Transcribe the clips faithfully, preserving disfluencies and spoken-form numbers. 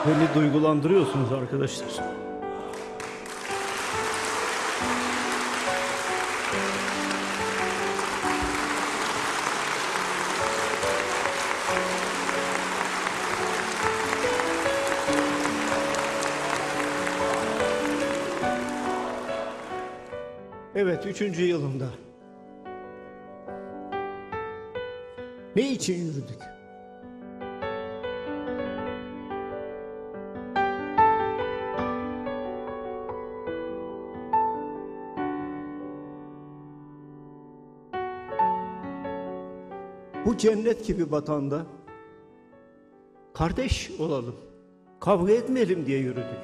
Beni duygulandırıyorsunuz arkadaşlar. Evet, üçüncü yılımda. Ne için yürüdük? Bu cennet gibi vatanda kardeş olalım, kavga etmeyelim diye yürüdük.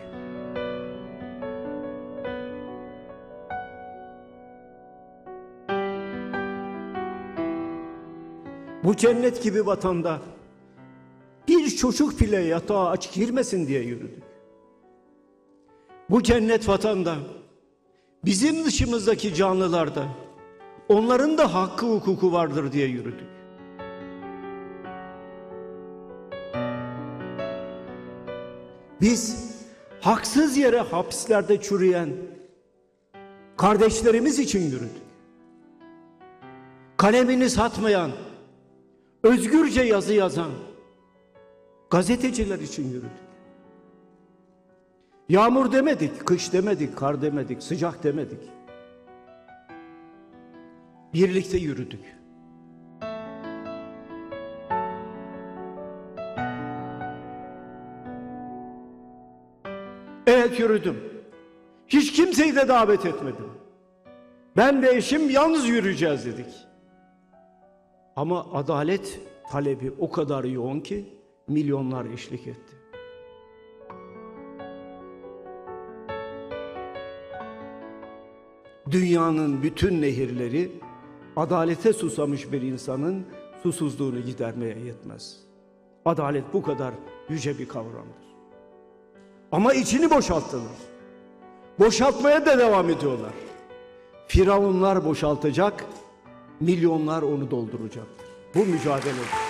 Bu cennet gibi vatanda bir çocuk bile yatağa aç girmesin diye yürüdük. Bu cennet vatanda bizim dışımızdaki canlılarda onların da hakkı hukuku vardır diye yürüdük. Biz haksız yere hapislerde çürüyen kardeşlerimiz için yürüdük. Kalemini satmayan, özgürce yazı yazan gazeteciler için yürüdük. Yağmur demedik, kış demedik, kar demedik, sıcak demedik. Birlikte yürüdük. Evet, yürüdüm. Hiç kimseyi de davet etmedim. Ben ve eşim yalnız yürüyeceğiz dedik. Ama adalet talebi o kadar yoğun ki milyonlar eşlik etti. Dünyanın bütün nehirleri adalete susamış bir insanın susuzluğunu gidermeye yetmez. Adalet bu kadar yüce bir kavramdır. Ama içini boşalttılar. Boşaltmaya da devam ediyorlar. Firavunlar boşaltacak, milyonlar onu dolduracaktır. Bu mücadele.